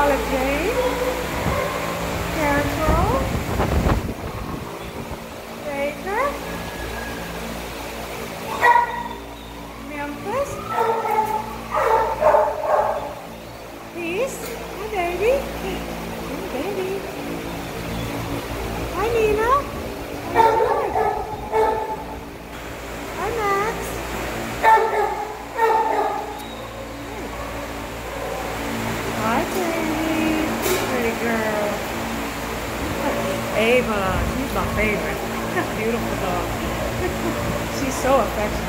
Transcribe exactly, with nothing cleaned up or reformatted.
Charlotte Jane, Carol, Baker, Memphis, Peace, hi baby, hi baby, hi Nina, how you doing? Hi Max, hi Jamie, pretty girl, Ava, she's my favorite, beautiful dog, she's so affectionate.